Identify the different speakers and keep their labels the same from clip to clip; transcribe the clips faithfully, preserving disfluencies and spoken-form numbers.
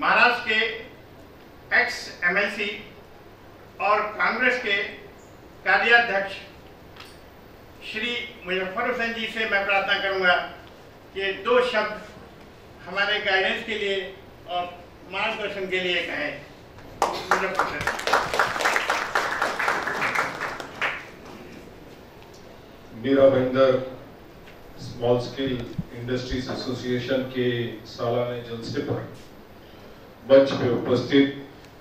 Speaker 1: महाराष्ट्र के x M L C और कांग्रेस के कार्याध्यक्ष श्री मुजफ्फर हुसैन जी से मैं प्रार्थना करूंगा कि दो शब्द हमारे गाइडेंस के लिए और मार्गदर्शन के लिए कहें।
Speaker 2: Mira Bhayandar small scale industries association के सालाना जलसे पर मंच पे उपस्थित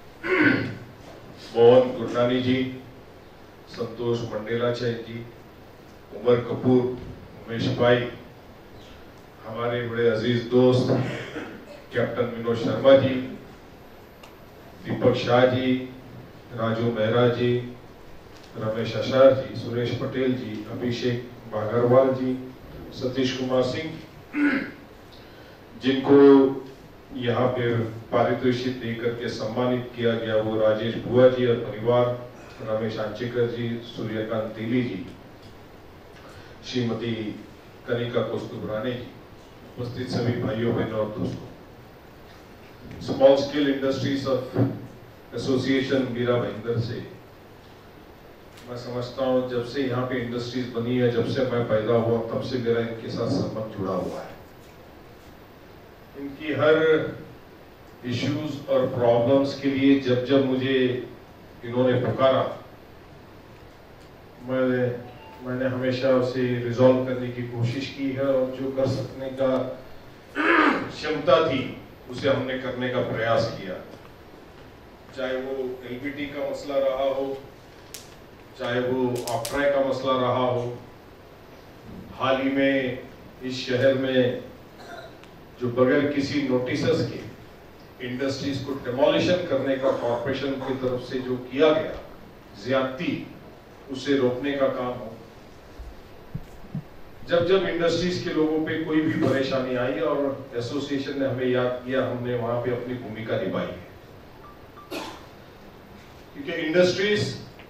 Speaker 2: मोहन गुरनानी जी, संतोष मंडेलाचार्य जी, उमर कपूर, उमेश भाई, हमारे बड़े अजीज दोस्त कैप्टन विनोद शर्मा जी, दीपक शाह जी, राजू मेहरा जी, रमेश आचार्य जी, सुरेश पटेल जी, अभिषेक बागरवाल जी, सतीश कुमार सिंह, जिनको यहाँ पे पारितोषिक देकर के सम्मानित किया गया, वो राजेश बुआ जी और परिवार, रमेश आंचेकर जी, सूर्यकांत तेली जी, श्रीमती कनिका कौस्तुभराणे जी, उपस्थित सभी भाइयों बहनों और दोस्तों, small scale industries of association Mira Bhayandar से मैं समझता हूँ जब से यहाँ पे इंडस्ट्रीज बनी है, जब से मैं पैदा हुआ तब से मेरा इनके साथ संबंध जुड़ा हुआ है। इनकी हर इश्यूज और प्रॉब्लम्स के लिए जब जब मुझे इन्होंने पुकारा, मैंने मैंने हमेशा उसे रिजॉल्व करने की कोशिश की है और जो कर सकने का क्षमता थी उसे हमने करने का प्रयास किया। चाहे वो एल बी टी का मसला रहा हो, चाहे वो ऑक्ट्राई का मसला रहा हो, हाल ही में इस शहर में जो बगैर किसी नोटिसेस के इंडस्ट्रीज को डेमोलिशन करने का कॉर्पोरेशन की तरफ से जो किया गया ज्यादती, उसे रोकने का काम हो। जब जब इंडस्ट्रीज के लोगों पे कोई भी परेशानी आई और एसोसिएशन ने हमें याद किया, हमने वहां पे अपनी भूमिका निभाई है, क्योंकि इंडस्ट्रीज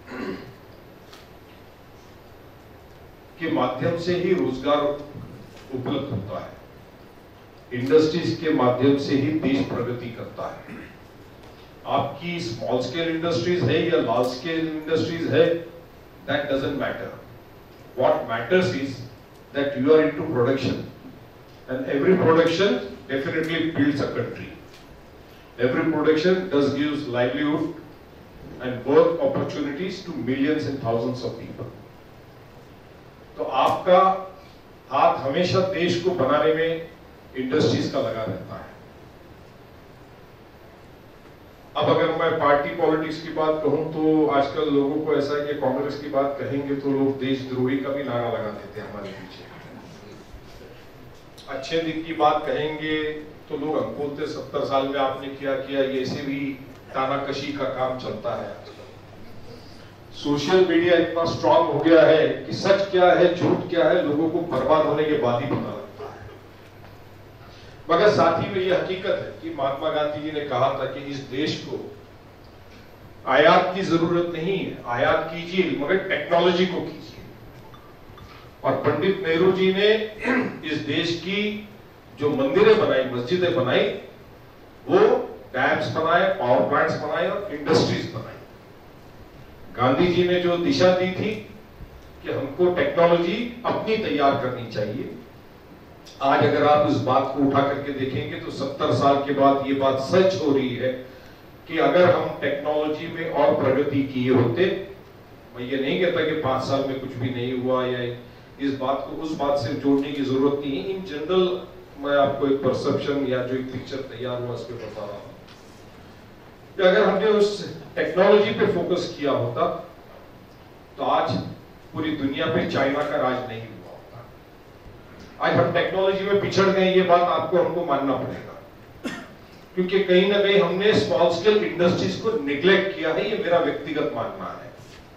Speaker 2: के माध्यम से ही रोजगार उपलब्ध होता है, इंडस्ट्रीज के माध्यम से ही देश प्रगति करता है। आपकी स्मॉल स्केल इंडस्ट्रीज है या लार्ज स्केल इंडस्ट्रीज है, that doesn't matter. What matters is that you are into production, and every production definitely builds a country. Every production does gives livelihood and work opportunities to millions and thousands of people. तो आपका हाथ हमेशा देश को बनाने में industries का लगा रहता है। अब अगर मैं पार्टी पॉलिटिक्स की बात कहूं तो आजकल लोगों को ऐसा है कि कांग्रेस की बात कहेंगे तो लोग देशद्रोही का भी नारा लगा देते हैं हमारे पीछे। अच्छे दिन की बात कहेंगे तो लोग हम बोलते सत्तर साल में आपने क्या किया, ये ऐसे भी तानाकशी का काम चलता है। सोशल मीडिया इतना स्ट्रांग हो गया है कि सच क्या है झूठ क्या है लोगों को बर्बाद होने के बाद ही पता लगता है। मगर साथ ही में यह हकीकत है कि महात्मा गांधी जी ने कहा था कि इस देश को आयात की जरूरत नहीं है, आयात कीजिए मगर टेक्नोलॉजी को कीजिए। और पंडित नेहरू जी ने इस देश की जो मंदिरें बनाई, मस्जिदें बनाई, वो डैम्स बनाए, पावर प्लांट्स बनाए और इंडस्ट्रीज बनाई। गांधी जी ने जो दिशा दी थी कि हमको टेक्नोलॉजी अपनी तैयार करनी चाहिए, आज अगर आप इस बात को उठा करके देखेंगे तो सत्तर साल के बाद ये बात सच हो रही है कि अगर हम टेक्नोलॉजी में और प्रगति किए होते, मैं ये नहीं कहता कि पांच साल में कुछ भी नहीं हुआ या इस बात को उस बात से जोड़ने की जरूरत नहीं है। इन जनरल मैं आपको एक परसेप्शन या जो एक पिक्चर तैयार हुआ उस पर बता रहा हूं कि अगर हमने उस टेक्नोलॉजी पे फोकस किया होता तो आज पूरी दुनिया पे चाइना का राज नहीं हुआ होता। आज हम टेक्नोलॉजी में पिछड़ गए, ये बात आपको हमको मानना पड़ेगा, क्योंकि कहीं ना कहीं हमने स्मॉल स्केल इंडस्ट्रीज को निग्लेक्ट किया है। ये मेरा व्यक्तिगत मानना है।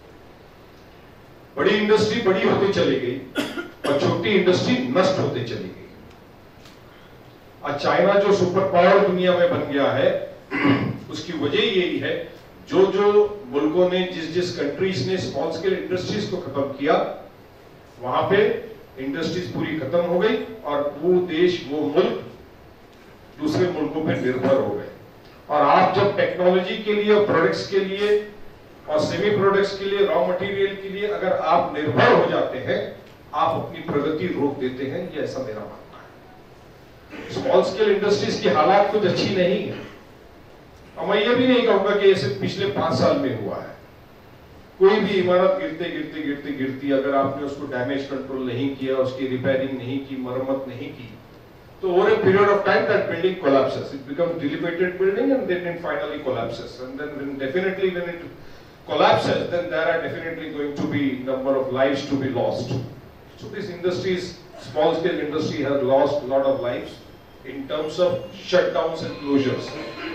Speaker 2: बड़ी इंडस्ट्री बड़ी होती चली गई और छोटी इंडस्ट्री नष्ट होते चली गई। आज चाइना जो सुपर पावर दुनिया में बन गया है उसकी वजह यही है, जो जो मुल्कों ने जिस जिस कंट्रीज ने स्मॉल स्केल इंडस्ट्रीज को खत्म किया वहां पे इंडस्ट्रीज पूरी खत्म हो गई और वो देश वो मुल्क दूसरे मुल्कों पे निर्भर हो गए। और आप जब टेक्नोलॉजी के लिए और प्रोडक्ट्स के लिए और सेमी प्रोडक्ट्स के लिए, रॉ मटेरियल के लिए अगर आप निर्भर हो जाते हैं, आप अपनी प्रगति रोक देते हैं। ये ऐसा मेरा मानना है। स्मॉल स्केल इंडस्ट्रीज की हालात कुछ अच्छी नहीं है, और मैं ये भी नहीं कहूंगा कि ऐसे पिछले पांच साल में हुआ है। कोई भी इमारत गिरते गिरते गिरते गिरती अगर आपने उसको डैमेज कंट्रोल नहीं किया, उसकी रिपेयरिंग नहीं की, मरम्मत नहीं की, तो over a period of time that building collapses. It becomes dilapidated building and then it finally collapses. And then when definitely when it collapses, then there are definitely going to be number of lives to be lost. So this industries, small scale industry has lost a lot of lives in terms of shutdowns and closures.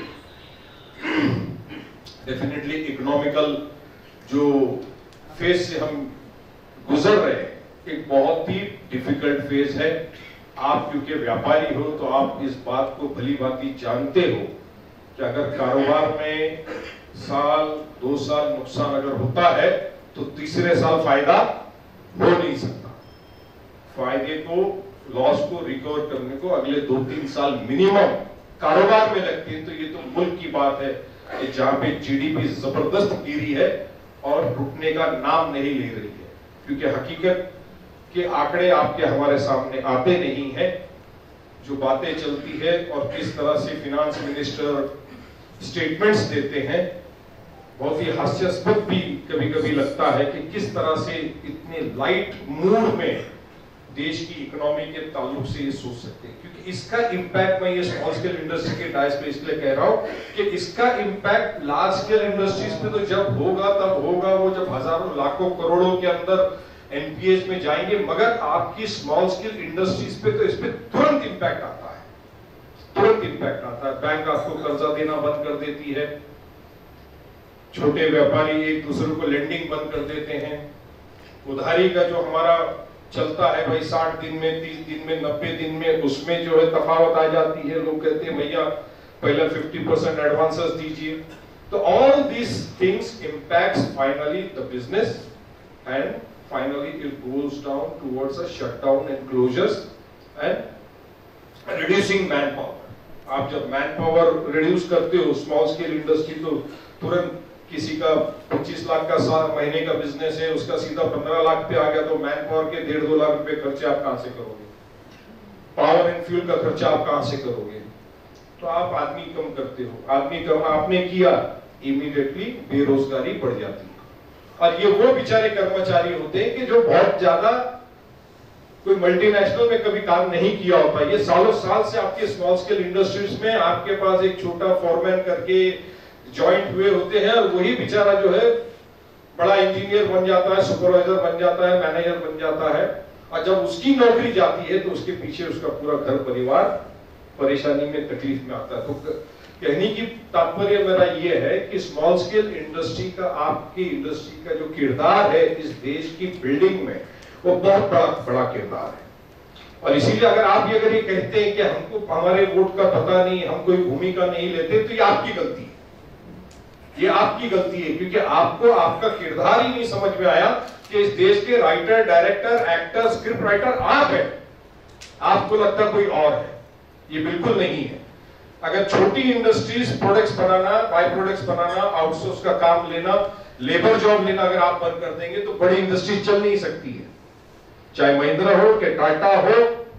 Speaker 2: Definitely economical जो phase से हम गुजर रहे हैं, एक बहुत ही difficult phase है। आप क्योंकि व्यापारी हो तो आप इस बात को भली भांति जानते हो कि अगर कारोबार में साल दो साल नुकसान अगर होता है तो तीसरे साल फायदा हो नहीं सकता। फायदे को, लॉस को रिकवर करने को अगले दो तीन साल मिनिमम कारोबार में लगते हैं। तो ये तो मुल्क की बात है कि जहां पे जीडीपी जबरदस्त गिरी है और रुकने का नाम नहीं ले रही है, क्योंकि हकीकत के आंकड़े आपके हमारे सामने आते नहीं हैं। जो बातें चलती है और किस तरह से फिनांस मिनिस्टर स्टेटमेंट्स देते हैं, बहुत ही हास्यास्पद भी कभी कभी लगता है कि किस तरह से इतने लाइट मूड में देश की इकोनॉमी के ताल्लुक से ये सोच सकते हैं। क्योंकि इसका इम्पैक्ट, मैं ये स्मॉल स्केल इंडस्ट्री के डायस पे इसलिए कह रहा हूं कि इसका इम्पैक्ट लार्ज स्केल इंडस्ट्रीज पे तो जब होगा तब होगा, वो जब हजारों लाखों करोड़ों के अंदर एनपीएस में जाएंगे, मगर आपकी स्मॉल स्केल इंडस्ट्रीज पे तो इस पे तुरंत इंपैक्ट आता है, तुरंत इंपैक्ट आता है। बैंक आपको कर्जा देना बंद कर देती है, छोटे व्यापारी एक दूसरे को लेंडिंग बंद कर देते हैं, उधारी का जो हमारा चलता है भाई साठ दिन में, तीस दिन में, नब्बे दिन में, उसमें जो है तफावत आ जाती है। लोग कहते हैं भैया पहले फिफ्टी परसेंट एडवांसेस दीजिए। तो all this things impacts finally the business and finally it goes down towards a shutdown and closures and reducing manpower. आप जब manpower reduce करते हो small scale industry, तो तुरंत किसी का पच्चीस लाख का साल महीने का बिजनेस है, उसका सीधा पंद्रह लाख पे आ गया, तो manpower के डेढ़ दो लाख रुपए खर्चे आप कहां से करोगे? पावर एंड फ्यूल का खर्चा आप कहां से करोगे? तो आप आदमी कम करते हो, आदमी कम आपने किया, इमीडिएटली बेरोजगारी बढ़ जाती है। और ये वो बेचारे कर्मचारी होते हैं कि जो बहुत ज्यादा कोई मल्टीनेशनल में कभी काम नहीं किया होता। ये सालों साल से आपके स्मॉल स्केल इंडस्ट्रीज में आपके पास एक छोटा फॉरमैन करके ज्वाइंट हुए होते हैं, और वही बेचारा जो है बड़ा इंजीनियर बन जाता है, सुपरवाइजर बन जाता है, मैनेजर बन जाता है, और जब उसकी नौकरी जाती है तो उसके पीछे उसका पूरा घर परिवार परेशानी में, तकलीफ में आता है। तो कहने की तात्पर्य मेरा यह है कि स्मॉल स्केल इंडस्ट्री का, आपकी इंडस्ट्री का जो किरदार है इस देश की बिल्डिंग में, वो बहुत बड़ा बड़ा किरदार है। और इसीलिए अगर आप ये अगर ये कहते हैं कि हमको हमारे वोट का पता नहीं, हम कोई भूमिका नहीं लेते, तो ये आपकी गलती है, ये आपकी गलती है, क्योंकि आपको आपका किरदार ही नहीं समझ में आया कि इस देश के writer, director, actor, script writer आप हैं। आपको लगता कोई और है, ये बिल्कुल नहीं है। अगर छोटी इंडस्ट्रीज प्रोडक्ट्स बनाना, बाय प्रोडक्ट्स बनाना, आउटसोर्स का काम लेना, लेबर जॉब लेना अगर आप बंद कर देंगे तो बड़ी इंडस्ट्रीज चल नहीं सकती है। चाहे महिंद्रा हो, कि टाटा हो,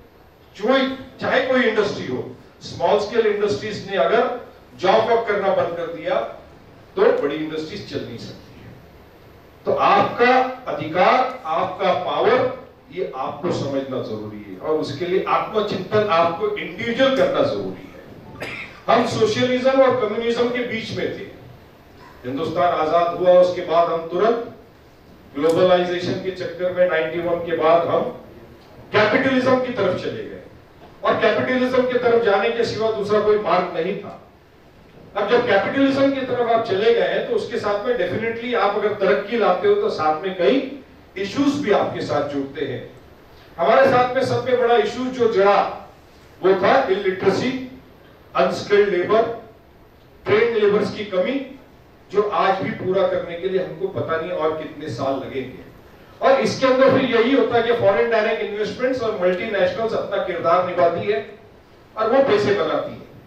Speaker 2: चाहे कोई इंडस्ट्री हो, स्मॉल स्केल इंडस्ट्रीज ने अगर जॉब वॉक करना बंद कर दिया तो बड़ी इंडस्ट्रीज चल नहीं सकती है। तो आपका अधिकार, आपका पावर, ये आपको समझना जरूरी है, और उसके लिए आत्मचिंतन आपको इंडिविजुअल करना जरूरी है। हम सोशलिज्म और कम्युनिज्म के बीच में थे। हिंदुस्तान आजाद हुआ, उसके बाद हम तुरंत ग्लोबलाइजेशन के चक्कर में इक्यानवे के बाद हम कैपिटलिज्म की तरफ चले गए, और कैपिटलिज्म की तरफ जाने के सिवा दूसरा कोई मार्ग नहीं था। अब जब कैपिटलिज्म की तरफ आप चले गए हैं तो उसके साथ में डेफिनेटली आप अगर तरक्की लाते हो तो साथ में कई इश्यूज भी आपके साथ जुड़ते हैं। हमारे साथ में सबसे बड़ा इश्यू जो जुड़ा वो था illiteracy, unskilled labour, train labours की कमी, जो आज भी पूरा करने के लिए हमको पता नहीं और कितने साल लगेंगे। और इसके अंदर फिर यही होता है कि फॉरेन डायरेक्ट इन्वेस्टमेंट्स और मल्टीनेशनल्स अपना किरदार निभाती है और वो पैसे बनाती है।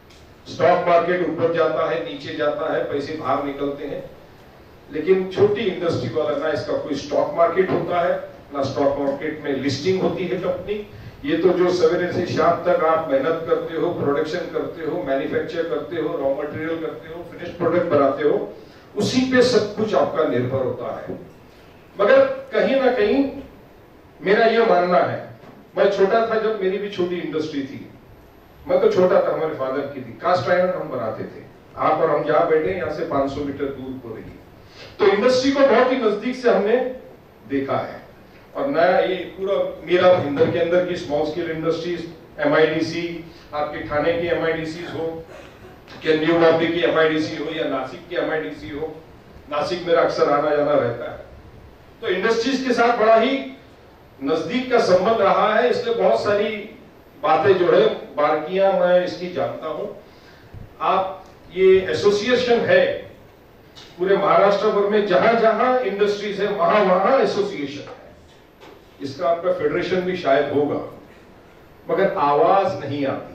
Speaker 2: स्टॉक मार्केट ऊपर जाता है, नीचे जाता है, पैसे बाहर निकलते हैं, लेकिन छोटी इंडस्ट्री वाला ना इसका कोई स्टॉक मार्केट होता है, ना स्टॉक मार्केट में लिस्टिंग होती है कंपनी। ये तो जो सवेरे से शाम तक आप मेहनत करते हो, प्रोडक्शन करते हो, मैन्युफैक्चर करते हो, रॉ मटेरियल करते हो, फिनिश प्रोडक्ट बनाते हो, उसी पे सब कुछ आपका निर्भर होता है। मगर कहीं ना कहीं मेरा ये मानना है, मैं छोटा था जब मेरी भी छोटी इंडस्ट्री थी, मैं तो छोटा था, हमारे फादर की थी, कास्ट आयरन हम बनाते थे। आप और हम जहां बैठे यहाँ से पांच सौ मीटर दूर हो रही, तो इंडस्ट्री को बहुत ही नजदीक से हमने देखा है। और नया ये पूरा मीरा भाईंदर के अंदर की स्मॉल स्केल इंडस्ट्रीज, एमआईडीसी, आपके ठाणे की एमआईडीसी हो, क्या न्यू बॉम्बे की एमआईडीसी हो, या नासिक की एमआईडीसी हो, नासिक मेरा अक्सर आना जाना रहता है, तो इंडस्ट्रीज के साथ बड़ा ही नजदीक का संबंध रहा है। इसलिए बहुत सारी बातें जो है बारीकियां मैं इसकी जानता हूं। आप ये एसोसिएशन है पूरे महाराष्ट्र भर में, जहां जहां इंडस्ट्रीज है वहां वहां एसोसिएशन है। इसका आपका फेडरेशन भी शायद होगा, मगर आवाज नहीं आती।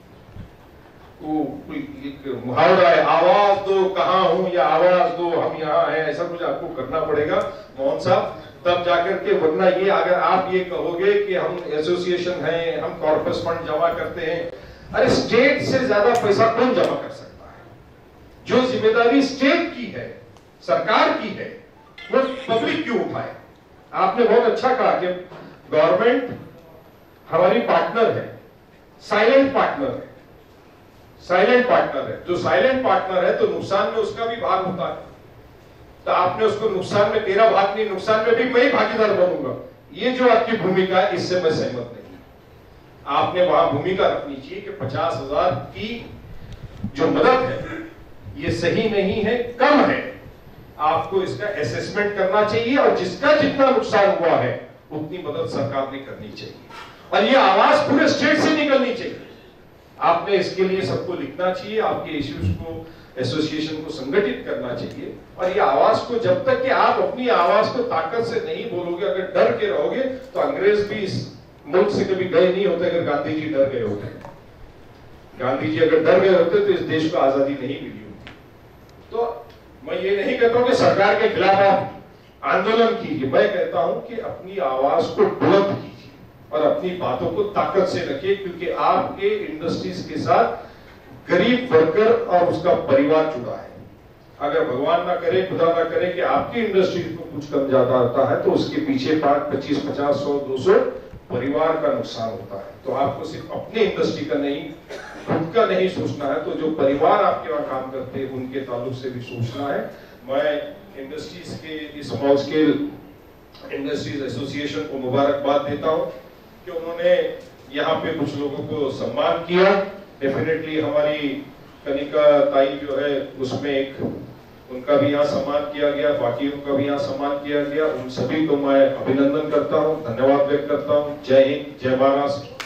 Speaker 2: वो एक मुहावरा है, आवाज दो कहां हूं, या आवाज दो हम यहां हैं, ऐसा कुछ आपको करना पड़ेगा मोहन साहब, तब जाकर के। वरना ये अगर आप ये कहोगे कि हम एसोसिएशन हैं, हम कॉर्पस फंड जमा करते हैं, अरे स्टेट से ज्यादा पैसा कौन जमा कर सकता है? जो जिम्मेदारी स्टेट की है, सरकार की है, वो पब्लिक क्यों उठाए? आपने बहुत अच्छा कहा कि गवर्नमेंट हमारी पार्टनर है, साइलेंट पार्टनर है, साइलेंट पार्टनर है। जो साइलेंट पार्टनर है तो नुकसान में उसका भी भाग होता है, तो आपने उसको नुकसान में तेरा भाग नहीं, नुकसान में भी मैं ही भागीदार बनूंगा, ये जो आपकी भूमिका है इससे मैं सहमत नहीं। आपने वहां भूमिका रखनी चाहिए कि पचास हजार की जो मदद है ये सही नहीं है, कम है, आपको इसका असेसमेंट करना चाहिए, और जिसका जितना नुकसान हुआ है उतनी मदद सरकार ने करनी चाहिए, और ये आवाज पूरे स्टेट से निकलनी चाहिए। आपने इसके लिए सबको लिखना चाहिए, आपके इश्यूज को, एसोसिएशन को संगठित करना चाहिए, और ये आवाज को जब तक कि आप अपनी आवाज को ताकत से नहीं बोलोगे, अगर डर के रहोगे, तो अंग्रेज भी इस मुल्क से कभी गए नहीं होते अगर गांधी जी डर गए होते। गांधी जी अगर डर गए होते तो इस देश को आजादी नहीं मिली होती। तो मैं ये नहीं कहता हूं कि सरकार के खिलाफ आप आंदोलन कीजिए, मैं कहता हूं कि अपनी आवाज को बुलंद कीजिए और अपनी बातों को ताकत से रखिए, क्योंकि आपके इंडस्ट्रीज के साथ गरीब वर्कर और उसका परिवार जुड़ा है। अगर भगवान ना करे, खुदा ना करे कि आपकी इंडस्ट्रीज को कुछ कम ज्यादा होता है, तो उसके पीछे पांच पच्चीस पचास सौ दो सौ परिवार का नुकसान होता है। तो आपको सिर्फ अपनी इंडस्ट्री का नहीं, खुद का नहीं सोचना है, तो जो परिवार आपके वहां काम करते हैं उनके ताल्लुक से भी सोचना है। मैं इंडस्ट्रीज के स्मॉल स्केल इंडस्ट्रीज एसोसिएशन को मुबारकबाद देता हूं कि उन्होंने यहाँ पे कुछ लोगों को सम्मान किया। डेफिनेटली हमारी कनिका ताई जो है उसमें एक उनका भी यहाँ सम्मान किया गया, बाकियों का भी यहाँ सम्मान किया गया। उन सभी को मैं अभिनंदन करता हूँ, धन्यवाद व्यक्त करता हूँ। जय हिंद, जय महाराष्ट्र।